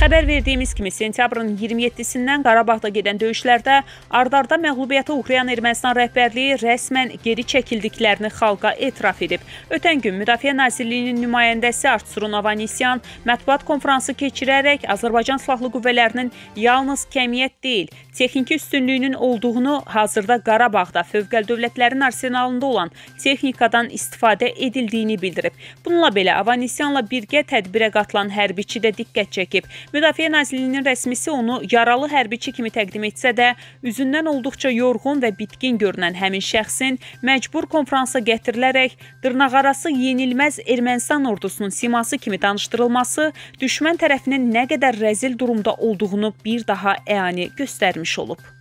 Xəbər verdiyimiz kimi, sentyabrın 27-sindən Qarabağda gedən döyüşlərdə ard-arda məğlubiyyətə uğrayan Ermənistan rəhbərliyi rəsmən geri çəkildiklərini xalqa etiraf edib. Ötən gün Müdafiə Nazirliyinin nümayəndəsi Artsurun Avanisyan mətbuat konfransı keçirərək Azərbaycan Silahlı Qüvvələrinin yalnız kəmiyyət deyil, texniki üstünlüyünün olduğunu, hazırda Qarabağda fövqəli dövlətlərin arsenalında olan texnikadan istifadə edildiyini bildirib. Bununla belə Avanisyanla birgə tədbirə qatılan hərbiçi də diqqət çəkib. Müdafiə Nazirliyinin rəsmisi onu yaralı hərbiçi kimi təqdim etsə də, üzündən olduqca yorğun və bitkin görünən həmin şəxsin məcbur konfransa gətirilərək dırnaqarası yenilməz Ermənistan ordusunun siması kimi danışdırılması düşmən tərəfinin nə qədər rəzil durumda olduğunu bir daha əyani göstərmiş olub.